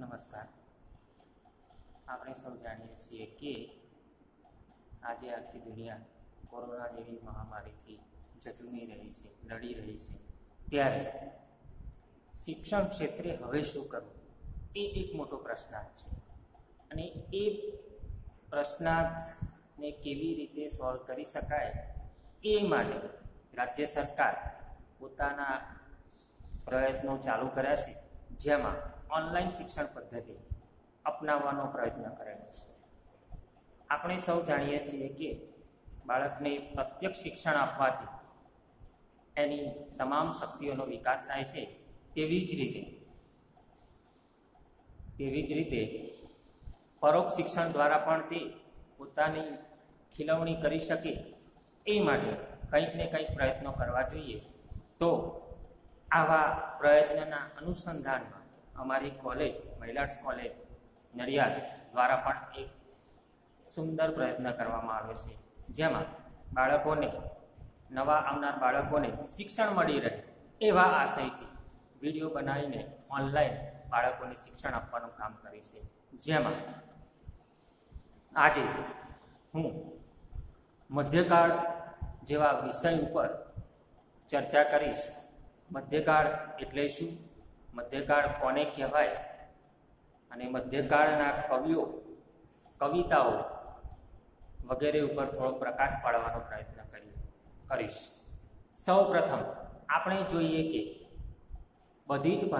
નમસ્કાર. આપણે સૌ જાણીએ છીએ કે આજે આખી દુનિયા કોરોના જેવી મહામારીથી ઝઝૂમી રહી છે, લડી રહી છે. ત્યારે શિક્ષણ ક્ષેત્રે હવે શું કરવું એ એક મોટો પ્રશ્નાર્થ છે. અને એ પ્રશ્નાર્થને કેવી રીતે સોલ્વ કરી શકાય એ માટે રાજ્ય સરકાર પોતાના પ્રયત્નો ચાલુ કર્યા છે, જેમાં ઓનલાઈન શિક્ષણ પદ્ધતિ અપનાવવાનો પ્રયત્ન કરેલો છે. આપણે સૌ જાણીએ છીએ કે બાળકને પ્રત્યક્ષ શિક્ષણ આપવાથી એની તમામ શક્તિઓનો વિકાસ થાય છે. તેવી જ રીતે પરોક્ષ શિક્ષણ દ્વારા પણ તે પોતાની ખીલવણી કરી શકે એ માટે કંઈક ને કંઈક પ્રયત્નો કરવા જોઈએ. તો આવા પ્રયત્નના અનુસંધાનમાં અમારી કોલેજ, મહિલાસ કોલેજ નડિયાદ દ્વારા પણ એક સુંદર પ્રયત્ન કરવામાં આવ્યો છે, જેમાં બાળકોને, નવા આવનાર બાળકોને શિક્ષણ મળી રહે એવા આશયથી વિડીયો બનાવીને ઓનલાઈન બાળકોને શિક્ષણ આપવાનું કામ કરે છે. જેમાં આજે હું મધ્યકાળ જેવા વિષય ઉપર ચર્ચા કરીશ. મધ્યકાળ એટલે શું, મધ્યકાળ કોને કહેવાય અને મધ્યકાળના કવિઓ, કવિતાઓ વગેરે ઉપર થોડો પ્રકાશ પાડવાનો પ્રયત્ન કરીશ. સૌ પ્રથમ આપણે જોઈએ કે બધી જ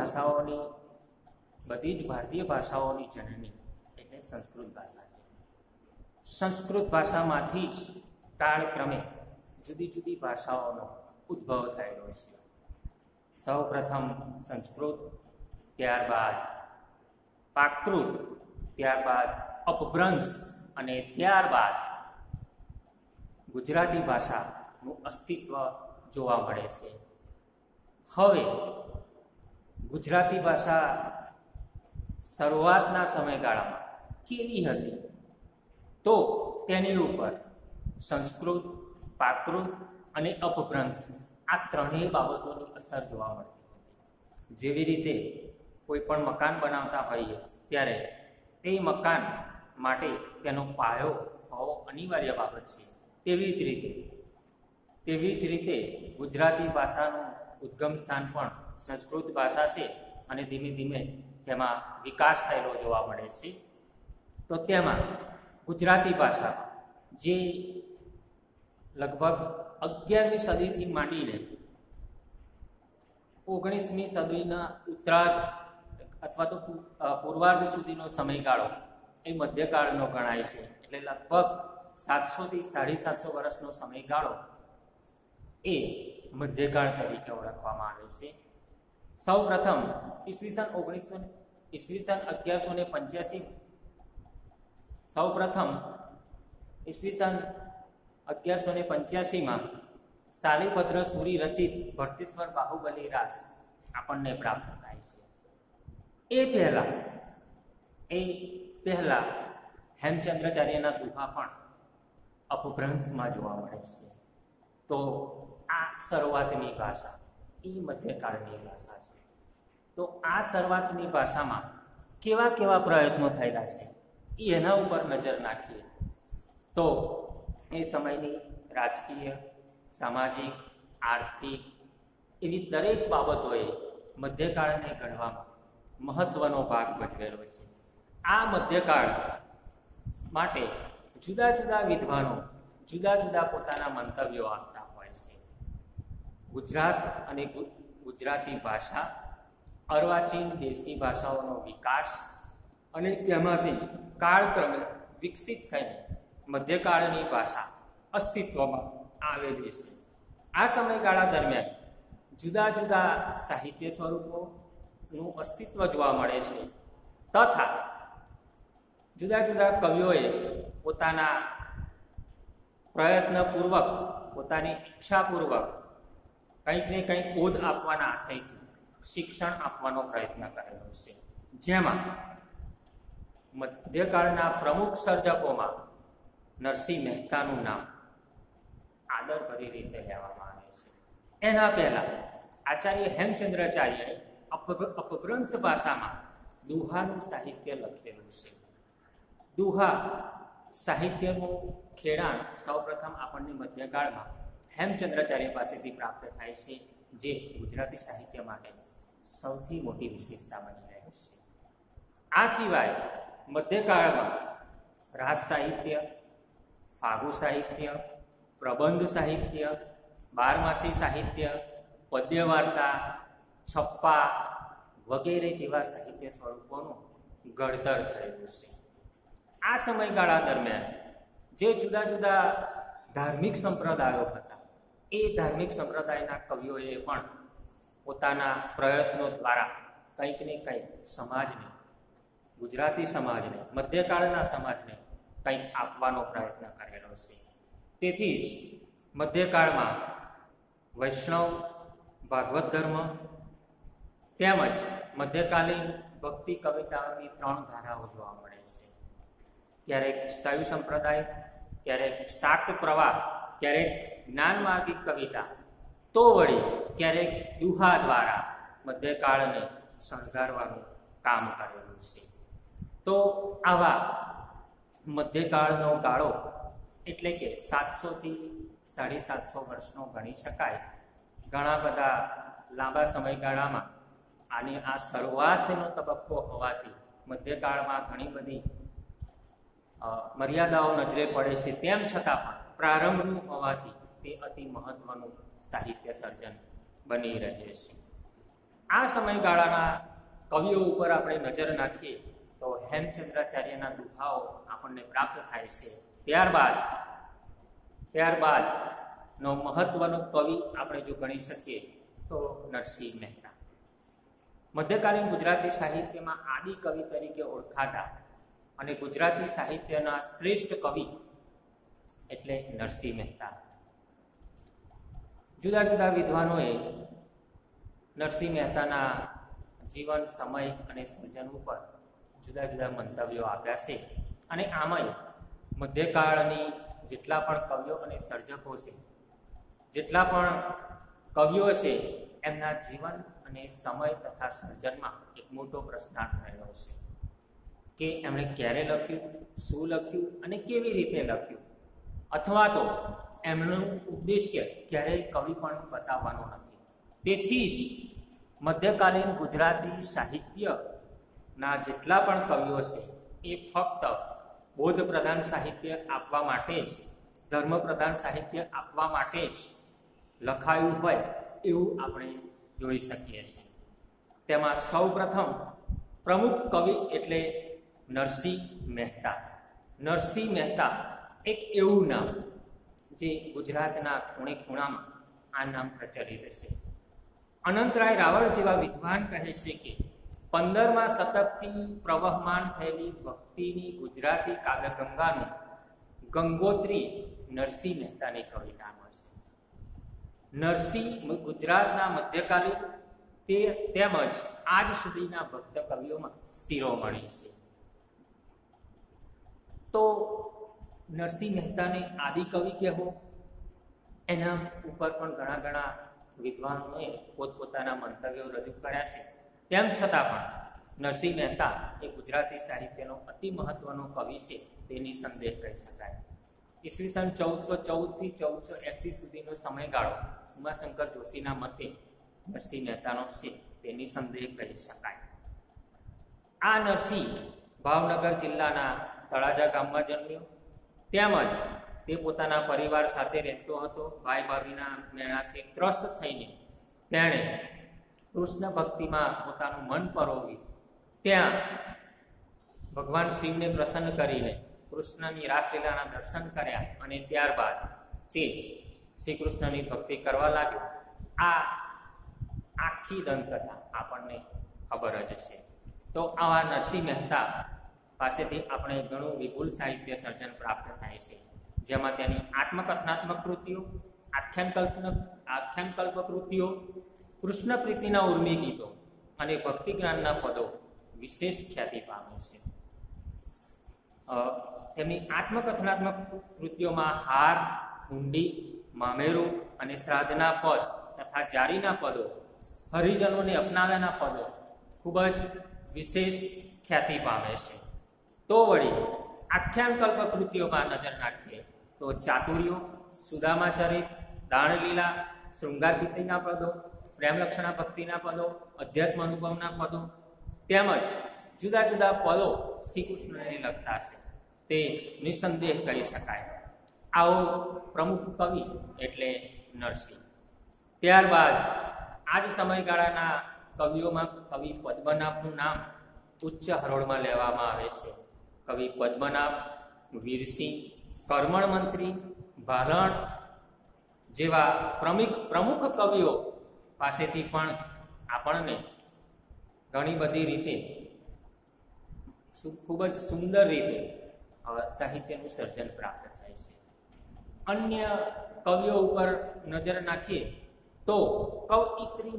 ભારતીય ભાષાઓની જનની એટલે સંસ્કૃત ભાષા છે. સંસ્કૃત ભાષામાંથી જ કાળક્રમે જુદી જુદી ભાષાઓનો ઉદ્ભવ થયેલો છે. સૌ પ્રથમ સંસ્કૃત, ત્યારબાદ પ્રાકૃત, ત્યારબાદ અપભ્રંશ અને ત્યારબાદ ગુજરાતી ભાષાનું અસ્તિત્વ જોવા મળે છે. હવે ગુજરાતી ભાષા શરૂઆતના સમયગાળામાં કેવી હતી તો તેની ઉપર સંસ્કૃત, પ્રાકૃત અને અપભ્રંશ આ ત્રણેય બાબતોની અસર જોવા મળતી હતી. જેવી રીતે કોઈ પણ મકાન બનાવતા હોઈએ ત્યારે તે મકાન માટે તેનો પાયો હોવો અનિવાર્ય બાબત છે. તેવી જ રીતે ગુજરાતી ભાષાનું ઉદ્ગમ સ્થાન પણ સંસ્કૃત ભાષા છે અને ધીમે ધીમે તેમાં વિકાસ થયેલો જોવા મળે છે. તો તેમાં ગુજરાતી ભાષા જે લગભગ 11મી સદીથી માંડીને 19મી સદીના ઉત્તરાર્ધ અથવા તો પૂર્વાર્ધ સુધીનો સમયગાળો એ મધ્યકાળનો ગણાય છે. એટલે લગભગ 700 થી 750 વર્ષનો સમયગાળો એ મધ્યકાળ તરીકે ઓળખવામાં આવે છે. સૌ પ્રથમ ઈસવીસન 1185માં શાલિભદ્ર સૂરી રચિત ભરતેશ્વર બાહુબલી રાસ આપણને પ્રાપ્ત થાય છે. એ પહેલા હેમચંદ્રાચાર્યના દુહા પણ અપભ્રંશમાં જોવા મળે છે. તો આ શરૂઆતની ભાષા એ મધ્યકાળની ભાષા છે. તો આ શરૂઆતની ભાષામાં કેવા પ્રયત્નો થયેલા છે એના ઉપર નજર નાખીએ તો એ સમયની રાજકીય, સામાજિક, આર્થિક એવી દરેક બાબતોએ મધ્યકાળને ઘડવામાં મહત્વનો ભાગ ભજવેલો છે. આ મધ્યકાળ માટે જુદા જુદા વિદ્વાનો જુદા જુદા પોતાના મંતવ્યો આપતા હોય છે. ગુજરાત અને ગુજરાતી ભાષા, અર્વાચીન દેશી ભાષાઓનો વિકાસ અને તેમાંથી કાળક્રમે વિકસિત થઈને મધ્યકાળની ભાષા અસ્તિત્વમાં આવેલી છે. આ સમયગાળા દરમિયાન જુદા જુદા સાહિત્ય સ્વરૂપોનું અસ્તિત્વ જોવા મળે છે તથા જુદા જુદા કવિઓએ પોતાના પ્રયત્નપૂર્વક, પોતાની ઈચ્છાપૂર્વક કંઈક ને કંઈક ઓધ આપવાના આશયથી શિક્ષણ આપવાનો પ્રયત્ન કરેલો છે. જેમાં મધ્યકાળના પ્રમુખ સર્જકોમાં નરસિંહ મહેતાનું નામ આદરભરી રીતે લેવામાં આવે છે. એના પહેલા આચાર્ય હેમચંદ્રાચાર્યએ અપભ્રંશ ભાષામાં દુહાનું સાહિત્ય લખેલું છે. દુહા સાહિત્યનું ખેડાણ સૌપ્રથમ આપણને મધ્યકાળમાં હેમચંદ્રાચાર્ય પાસેથી પ્રાપ્ત થાય છે, જે ગુજરાતી સાહિત્ય માટે સૌથી મોટી વિશેષતા બની રહે છે. આ સિવાય મધ્યકાળમાં રાસ સાહિત્ય, ફાગુ સાહિત્ય, પ્રબંધ સાહિત્ય, બારમાસી સાહિત્ય, પદ્ય વાર્તા, છપ્પા વગેરે જેવા સાહિત્ય સ્વરૂપોનું ઘડતર થયેલું છે. આ સમયગાળા દરમિયાન જે જુદા જુદા ધાર્મિક સંપ્રદાયો હતા, એ ધાર્મિક સંપ્રદાયના કવિઓએ પણ પોતાના પ્રયત્નો દ્વારા કંઈક ને કંઈક સમાજને, ગુજરાતી સમાજને, મધ્યકાળના સમાજને કંઈક આપવાનો પ્રયત્ન કરેલો છે. તેથી જ મધ્યકાળમાં વૈષ્ણવ, ભાગવત ધર્મ તેમજ મધ્યકાલીન ભક્તિ કવિતાઓની 3 ધારાઓ જોવા મળે છે. ક્યારેક શૈવ સંપ્રદાય, ક્યારેક શાક્ત પ્રવાહ, ક્યારેક જ્ઞાનમાર્ગિક કવિતા, તો વળી ક્યારેક દુહા દ્વારા મધ્યકાળને શણગારવાનું કામ કરેલું છે. તો આવા મધ્યકાળનો ગાળો એટલે કે 700 થી 750 વર્ષનો ગણી શકાય. ઘણા બધા લાંબા સમયગાળામાં આની આ શરૂઆતનો તબક્કો હોવાથી મધ્યકાળમાં ઘણી બધી મર્યાદાઓ નજરે પડે છે, તેમ છતાં પણ પ્રારંભનું હોવાથી તે અતિ મહત્વનું સાહિત્ય સર્જન બની રહે છે. આ સમયગાળાના કવિઓ ઉપર આપણે નજર નાખીએ તો હેમચંદ્રાચાર્યના દુહાઓ આપણને પ્રાપ્ત થાય છે. ત્યારબાદનો મહત્વનો કવિ આપણે જો ગણી શકીએ તો નરસિંહ મહેતા. મધ્યકાલીન ગુજરાતી સાહિત્યમાં આદિ કવિ તરીકે ઓળખાતા અને ગુજરાતી સાહિત્યના શ્રેષ્ઠ કવિ એટલે નરસિંહ મહેતા. જુદા જુદા વિદ્વાનોએ નરસિંહ મહેતાના જીવન, સમય અને સર્જન ઉપર જુદા જુદા મંતવ્યો આપ્યા છે. અને આમાંય મધ્યકાળની જેટલા પણ કવિઓ અને સર્જકો છે, જેટલા પણ કવિઓ છે, એમના જીવન અને સમય તથા સર્જનમાં એક મોટો પ્રશ્નાર્થ થયેલો છે કે એમણે ક્યારે લખ્યું, શું લખ્યું અને કેવી રીતે લખ્યું, અથવા તો એમનું ઉદ્દેશ્ય ક્યારેય કવિપણું બતાવવાનું નથી. તેથી જ મધ્યકાલીન ગુજરાતી સાહિત્યના જેટલા પણ કવિઓ છે એ ફક્ત બોધ પ્રધાન સાહિત્ય આપવા માટે જ, ધર્મ પ્રધાન સાહિત્ય આપવા માટે જ લખાયું હોય એવું આપણે જોઈ શકીએ છીએ. તેમાં સૌ પ્રથમ પ્રમુખ કવિ એટલે નરસિંહ મહેતા. નરસિંહ મહેતા એક એવું નામ જે ગુજરાતના ખૂણે ખૂણામાં આ નામ પ્રચલિત છે. અનંતરાય રાવળ જેવા વિદ્વાન કહે છે કે 15મા શતકથી પ્રવહમાન થયેલી ભક્તિની ગુજરાતી કાવ્યગંગાનું ગંગોત્રી નરસિંહ મહેતાની કવિતામાં છે. નરસિંહ ગુજરાતના મધ્યકાલીન તેમજ આજ સુધીના ભક્ત કવિઓમાં શિરોમણી છે. તો નરસિંહ મહેતાને આદિકવિ કહેવો, એના ઉપર પણ ઘણા વિદ્વાનોએ પોતપોતાના મંતવ્યો રજૂ કર્યા છે. તેમ છતાં પણ નરસિંહ મહેતા એ ગુજરાતી સાહિત્યનો અતિ મહત્વનો કવિ છે, તે નિસંદેહ કહી શકાય. ઈસવીસન 1414 થી 1480 સુધીનો સમયગાળો ઉમાશંકર જોશીના મતે નરસિંહ મહેતાનો છે, તે નિસંદેહ કહી શકાય. આ નરસિંહ ભાવનગર જિલ્લાના તળાજા ગામમાં જન્મ્યો. તેમજ તે પોતાના પરિવાર સાથે રહેતો હતો. ભાઈ ભાભીના મેળાથી ત્રસ્ત થઈને તેણે કૃષ્ણ ભક્તિમાં પોતાનું મન પરોવી ત્યાં ભગવાન શિવને પ્રસન્ન કરીને કૃષ્ણની રાસલીલાના દર્શન કર્યા અને ત્યારબાદ તે શ્રી કૃષ્ણની ભક્તિ કરવા લાગ્યો. આ આખી દંતકથા આપણને ખબર જ છે. તો આવા નરસિંહ મહેતા પાસેથી આપણે ઘણું વિપુલ સાહિત્ય સર્જન પ્રાપ્ત થાય છે, જેમાં તેની આત્મકથનાત્મક કૃતિઓ, આખ્યાનકલ્પ કૃતિઓ, કૃષ્ણ પ્રીતિના ઉર્મી ગીતો અને ભક્તિ જ્ઞાનના પદો વિશેષ ખ્યાતિ પામે છે. તેમની આત્મકથનાત્મક કૃતિઓમાં હાર, હુંડી, મામેરું અને શ્રાદ્ધના પદ તથા જારીના પદો, હરિજનોને અપનાવ્યાના પદો ખૂબ જ વિશેષ ખ્યાતિ પામે છે. તો વળી આખ્યાન કલ્પ કૃતિઓમાં નજર નાખીએ તો ચાતુર્યો, સુદામાચરિત, દાણલીલા, શૃંગાર ગીતિના પદો, પ્રેમલક્ષણા ભક્તિના પદો, અધ્યાત્મ અનુભવના પદો તેમજ જુદા જુદા પદો શ્રી કૃષ્ણને લગતા છે તે નિસંદેહ કહી શકાય. આવો પ્રમુખ કવિ એટલે નરસિંહ. ત્યારબાદ આ જ સમયગાળાના કવિઓમાં કવિ પદ્મનાભનું નામ ઉચ્ચ હરોળમાં લેવામાં આવે છે. કવિ પદ્મનાભ, વીરસિંહ, કરમણ મંત્રી, ભાલણ જેવા પ્રમુખ કવિઓ પાસેથી પણ આપણને ઘણી બધી રીતે ખૂબ જ સુંદર રીતે સાહિત્યનું સર્જન પ્રાપ્ત થાય છે. અન્ય કવિઓ ઉપર નજર નાખીએ તો કવયિત્રી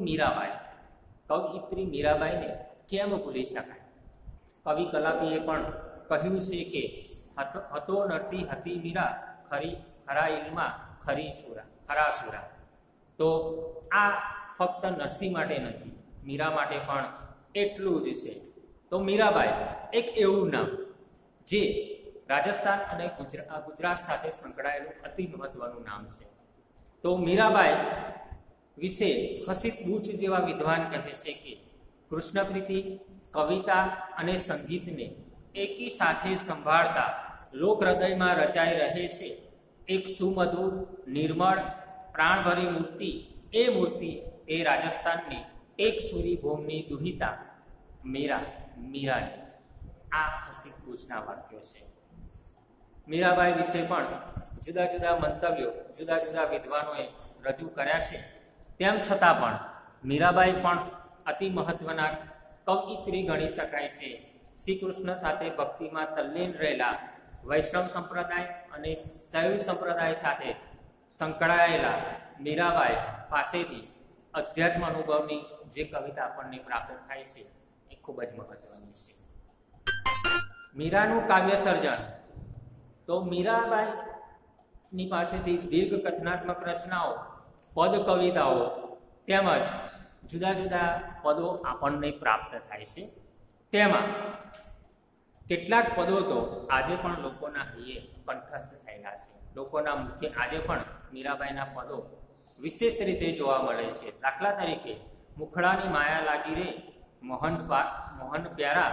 મીરાબાઈને કેમ ભૂલી શકાય? કવિ કલાપીએ પણ કહ્યું છે કે હતો નરસિંહ હતી મીરા, ખરા ઇલ્મા ખરા સુરા. તો આ ફક્ત નરસિંહ માટે નથી, મીરા માટે પણ એટલું જ છે. તો મીરાબાઈ એક એવું નામ જે રાજસ્થાન અને ગુજરાત સાથે સંકળાયેલું અતિ મહત્વનું નામ છે. તો મીરાબાઈ વિશે હસીત બુચ જેવા વિદ્વાન કહે છે કે કૃષ્ણ પ્રીતિ, કવિતા અને સંગીતને એકી સાથે સંભાળતા લોક હૃદયમાં રચાઈ રહે છે એક સુમધુર, નિર્મળ, પ્રાણભરી મૂર્તિ. એ મૂર્તિ એ રાજસ્થાનની એક સુરી ભૂમિની દુહિતા મીરાની. આ હસીત બુચના વાક્યો છે. મીરાબાઈ વિશે પણ જુદા જુદા મંતવ્યો જુદા જુદા વિદ્વાનોએ રજૂ કર્યા છે. તેમ છતાં પણ મીરાબાઈ પણ અતિ મહત્વના કવયિત્રી ગણી શકાય છે. શ્રી કૃષ્ણ સાથે ભક્તિમાં તલ્લીન રહેલા વૈષ્ણવ સંપ્રદાય અને શૈવ સંપ્રદાય સાથે સંકળાયેલા મીરાબાઈ પાસેથી અધ્યાત્મ અનુભવની જે કવિતા આપણને પ્રાપ્ત થાય છે એ ખૂબ જ મહત્વની છે. મીરાનું કાવ્ય સર્જન. તો મીરાબાઈની પાસેથી દીર્ઘ કથનાત્મક રચનાઓ, પદ કવિતાઓ તેમજ જુદા જુદા પદો આપણને પ્રાપ્ત થાય છે. તેમાં કેટલાક પદો તો આજે પણ લોકોના હૈયે કંઠસ્થ થયેલા છે. લોકોના મુખ્ય આજે પણ મીરાબાઈના પદો વિશેષ રીતે જોવા મળે છે. દાખલા તરીકે મુખડાની માયા લાગી રે, મોહન પ્યારા,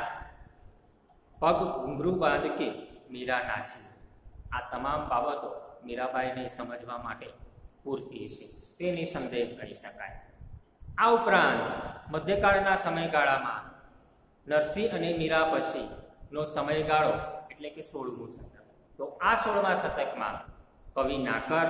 પગ ઘૂંઘરું બાંધ કે મીરા નાચી. આ તમામ બાબતો મીરાબાઈને સમજવા માટે પૂરતી છે, તે નિસંદેહ કહી શકાય. આ ઉપરાંત મધ્યકાળના સમયગાળામાં નરસિંહ અને મીરા પછીનો સમયગાળો એટલે કે 16મું શતક. તો આ 16મા શતકમાં કવિ નાકર,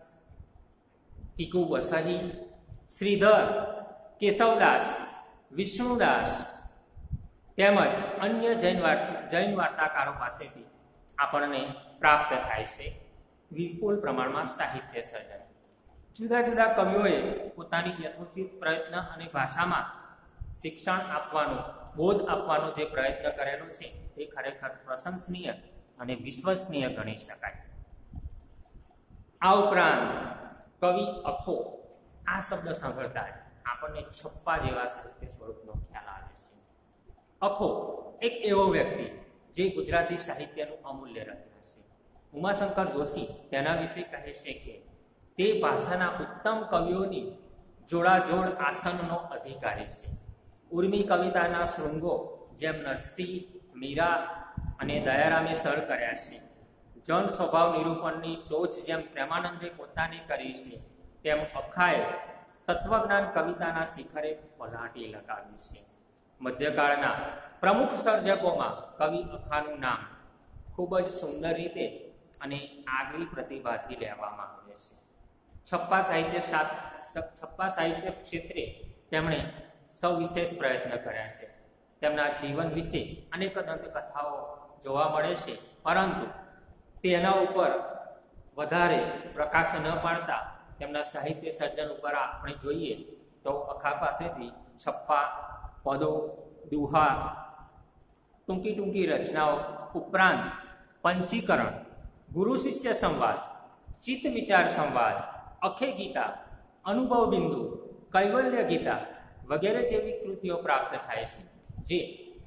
ટીકુ વસાહી, શ્રીધર, કેશવદાસ, વિષ્ણુદાસ તેમજ અન્ય જૈન વાર્તાકારો પાસેથી આપણને પ્રાપ્ત થાય છે વિપુલ પ્રમાણમાં સાહિત્ય સર્જન. જુદા જુદા કવિઓએ પોતાની યથોચિત પ્રયત્ન અને ભાષામાં શિક્ષણ આપવાનો, બોધ આપવાનો જે પ્રયત્ન કરેલો છે તે ખરેખર પ્રશંસનીય અને વિશ્વસનીય ગણી શકાય. આ ઉપરાંત કવિ અખો, આ શબ્દ સાંભળતા જ આપણને છપ્પા જેવા સાહિત્ય સ્વરૂપનો ખ્યાલ આવે છે. અખો એક એવો વ્યક્તિ જે ગુજરાતી સાહિત્યનું અમૂલ્ય રત્ન છે. ઉમાશંકર જોશી તેના વિશે કહે છે કે તે ભાષાના ઉત્તમ કવિઓની જોડાજોડ આસનનો અધિકારી છે. ઉર્મી કવિતાના શૃંગો જેમ નરસિંહ, મીરા અને દયારામે સર કર્યા છે, જન સ્વભાવ નિરૂપણની ટોચ જેમ પ્રેમાનંદે પોતાને કરી છે, તેમ અખાએ તત્વજ્ઞાન કવિતાના શિખરે પલાટી લગાવી છે. મધ્યકાળના પ્રમુખ સર્જકોમાં કવિ અખાનું નામ ખૂબ જ સુંદર રીતે અને આગવી પ્રતિભાથી લેવામાં આવે છે. છપ્પા સાહિત્ય ક્ષેત્રે તેમણે સવિશેષ પ્રયત્ન કર્યા છે. તેમના જીવન વિશે અનેક દંતકથાઓ જોવા મળે છે, પરંતુ તેના ઉપર વધારે પ્રકાશ ન પાડતા તેમના સાહિત્ય સર્જન ઉપર આપણે જોઈએ તો અખા પાસેથી છપ્પા, પદો, દુહા, ટૂંકી રચનાઓ ઉપરાંત પંચીકરણ, ગુરુ શિષ્ય સંવાદ, ચિત્ત વિચાર સંવાદ, અખે ગીતા, અનુભવ બિંદુ, કૈવલ્ય ગીતા વગેરે જેવી કૃતિઓ પ્રાપ્ત થાય છે, જે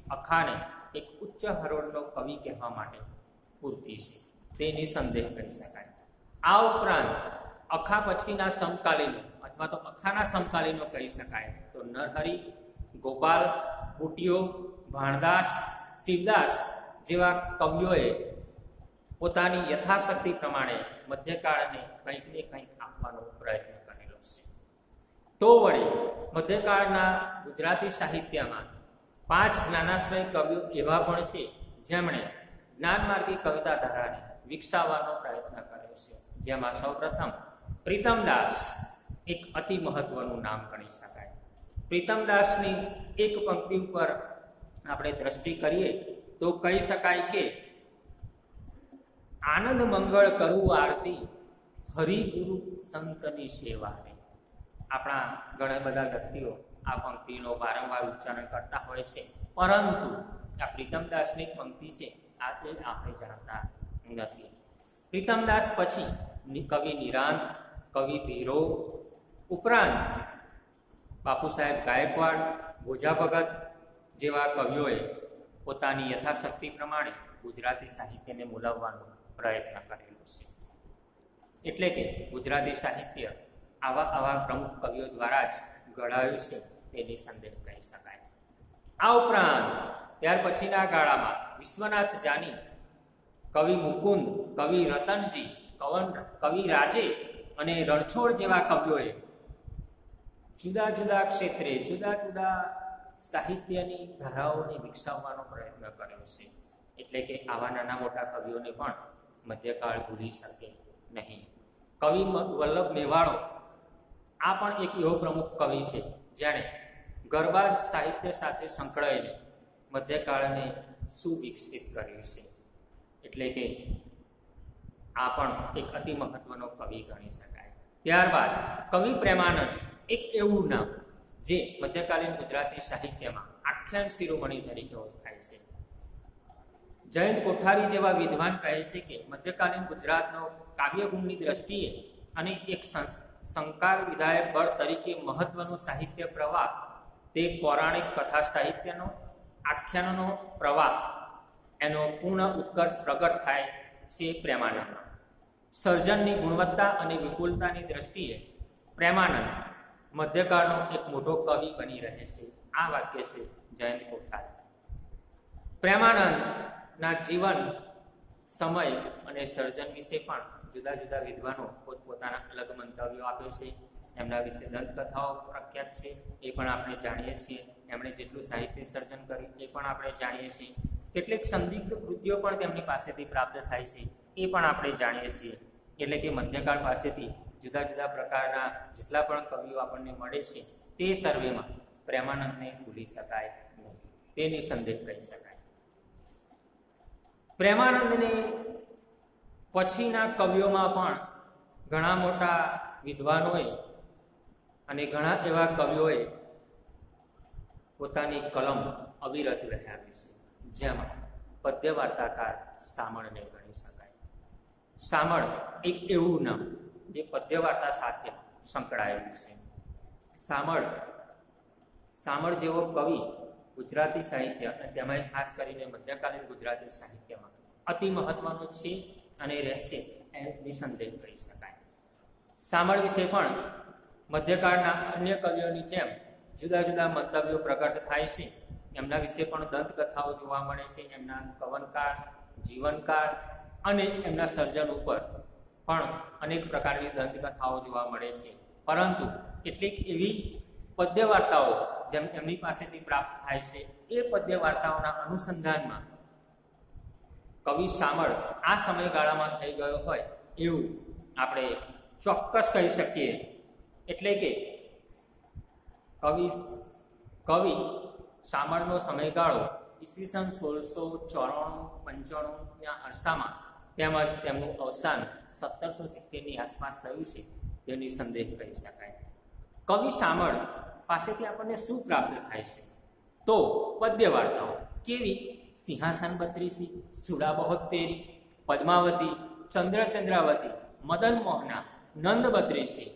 અખાને એક ઉચ્ચ હરોળનો કવિ કહેવા માટે પૂરતી છે, તે નિસંદેહ કહી શકાય. આ ઉપરાંત અખા પછીના સમકાલીનો અથવા તો અખાના સમકાલીનો કહી શકાય તો નરહરી, ગોપાલ, બુટિયો, ભાણદાસ, શિવદાસ જેવા કવિઓએ પોતાની યથાશક્તિ પ્રમાણે મધ્યકાળને કંઈક ને કંઈક આપવાનો પ્રયત્ન કરેલો છે. તો વળી મધ્યકાળના ગુજરાતી સાહિત્યમાં 5 જ્ઞાનાશ્રય કવિઓ એવા પણ છે જેમણે જ્ઞાનમાર્ગી કવિતા ધારાને વિકસાવવાનો પ્રયત્ન કર્યો છે. જેમાં સૌપ્રથમ પ્રીતમદાસ એક અતિ મહત્વનું નામ ગણી શકાય. પ્રીતમદાસની એક પંક્તિ ઉપર આપણે દ્રષ્ટિ કરીએ તો કહી શકાય કે આનંદ મંગળ કરું આરતી હરિગુરુ સંતની સેવાને. આપણા ઘણા બધા વ્યક્તિઓ આ પંક્તિનો વારંવાર ઉચ્ચારણ કરતા હોય છે, પરંતુ આ પ્રીતમદાસની પંક્તિ છે આ તે આપણે જાણતા નથી. પ્રીતમદાસ પછી કવિ નિરાંત, કવિ ધીરો ઉપરાંત બાપુ સાહેબ ગાયકવાડ, ભોજા ભગત જેવા કવિઓએ પોતાની યથાશક્તિ પ્રમાણે ગુજરાતી સાહિત્યને મૂલવવાનો પ્રયત્ન કરેલો છે. એટલે કે ગુજરાતી સાહિત્ય આવા પ્રમુખ કવિઓ દ્વારા જ ઘડાયું છે, તે નિસંદેહ કહી શકાય. આ ઉપરાંત ત્યાર પછીના ગાળામાં વિશ્વનાથ જાની, કવિ મુકુંદ, કવિ રતનજી, કવિ રાજે અને રણછોડ જેવા કવિઓએ જુદા જુદા ક્ષેત્રે જુદા જુદા સાહિત્યની ધારાઓને વિકસાવવાનો પ્રયત્ન કર્યો છે. એટલે કે આવા નાના મોટા કવિઓને પણ મધ્યકાળ ભૂલી શકે નહીં. કવિ વલ્લભ મેવાડો આ પણ એક એવો પ્રમુખ કવિ છે જેણે ગરબા સાહિત્ય સાથે સંકળાઈને મધ્યકાળને સુવિકસિત કર્યું છે. એટલે કે આ પણ એક અતિ મહત્વનો કવિ ગણી શકાય. ત્યારબાદ કવિ પ્રેમાનંદ એક એવું નામ જે મધ્યકાલીન ગુજરાતી સાહિત્યમાં આખ્યાન શિરોમણી તરીકે ઓળખાય છે. જયંત કોઠારી જેવા વિદ્વાન કહે છે કે મધ્યકાલીન ગુજરાતનો કાવ્યગુણની દ્રષ્ટિએ અને એક સંકાર વિધાયક બળ તરીકે મહત્વનું સાહિત્ય પ્રવાહ તે પૌરાણિક કથા સાહિત્યનો, આખ્યાનનો પ્રવાહ એનો પૂર્ણ ઉત્કર્ષ પ્રગટ થાય છે પ્રેમાનંદમાં. સર્જનની ગુણવત્તા અને વિપુલતાની દ્રષ્ટિએ પ્રેમાનંદ મધ્યકાળનો એક મોટો કવિ બની રહે છે. આ વાક્ય છે જયંત કોઠારી. પ્રેમાનંદના જીવન, સમય અને સર્જન વિશે પણ જુદા જુદા વિદ્વાનો પોતપોતાના અલગ મંતવ્યો આપે છે. એમના વિશે દંતકથાઓ પ્રખ્યાત છે, એ પણ આપણે જાણીએ છીએ. એમણે જેટલું સાહિત્ય સર્જન કર્યું એ પણ આપણે જાણીએ છીએ. કેટલીક સંદિગ્ધ કૃતિઓ પણ તેમની પાસેથી પ્રાપ્ત થાય છે, એ પણ આપણે જાણીએ છીએ. એટલે કે મધ્યકાળ પાસેથી જુદા જુદા પ્રકારના જેટલા પણ કવિઓ આપણને મળે છે તે સર્વેમાં પ્રેમાનંદને ભૂલી શકાય નહીં, તે નિસંદેહ કહી શકાય. પ્રેમાનંદને પછીના કવિઓમાં પણ ઘણા મોટા વિદ્વાનોએ અને ઘણા એવા કવિઓએ પોતાની કલમ અવિરત વહેંચી છે. જેમાં પદ્ય વાર્તાકાર શામળને ગણી શકાય. શામળ એક એવું નામ જે પદ્ય વાર્તા સાથે સંકળાયેલું છે. શામળ જેવો કવિ ગુજરાતી સાહિત્ય અને તેમાં ખાસ કરીને મધ્યકાલીન ગુજરાતી સાહિત્યમાં અતિ મહત્વનો છે અને રહેશે એ નિસંદેહ કહી શકાય. શામળ વિશે પણ મધ્યકાળના અન્ય કવિઓની જેમ જુદા જુદા મંતવ્યો પ્રગટ થાય છે. એમના વિશે પણ દંતકથાઓ જોવા મળે છે. એમના કવનકાળ, જીવનકાળ અને એમના સર્જન ઉપર પણ અનેક પ્રકારની દંતકથાઓ જોવા મળે છે. પરંતુ કેટલીક એવી પદ્ય વાર્તાઓ જેમ એમની પાસેથી પ્રાપ્ત થાય છે, એ પદ્ય વાર્તાઓના અનુસંધાનમાં કવિ શામળ આ સમયગાળામાં થઈ ગયો હોય એવું આપણે ચોક્કસ કહી શકીએ. એટલે કે કવિ શામળનો સમયગાળો ઈસવીસન 1694-95ના અરસામાં તેમજ તેમનું અવસાન 1770ની આસપાસ થયું છે, તે નિસંદેહ કહી શકાય. કવિ શામળ પાસેથી આપણને શું પ્રાપ્ત થાય છે? તો પદ્ય વાર્તાઓ. કેવી? સિંહાસન 32, સુડા બહોત્તેરી, પદ્માવતી, ચંદ્રચંદ્રાવતી, મદન મોહના, નંદ 32,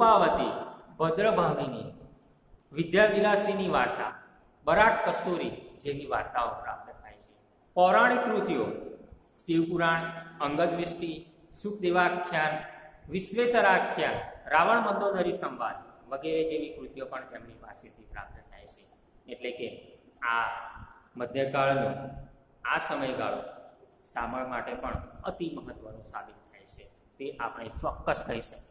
રૂપાવતી, ભદ્રભામિની, વિદ્યાવિલાસીની વાર્તા, બરાટ કસ્તુરી, જેવી વાર્તાઓ પ્રાપ્ત થાય છે. પૌરાણિક કૃતિઓ શિવપુરાણ, અંગદૃષ્ટિ, સુખદેવાખ્યાન, વિશ્વેશ્વરાખ્યાન, રાવણ મંદોદરી સંવાદ વગેરે જેવી કૃતિઓ પણ તેમની પાસેથી પ્રાપ્ત થાય છે. એટલે કે આ મધ્યકાળનો આ સમયગાળો શામળ માટે પણ અતિ મહત્વનો સાબિત થાય છે તે આપણે ચોક્કસ કહી શકીએ.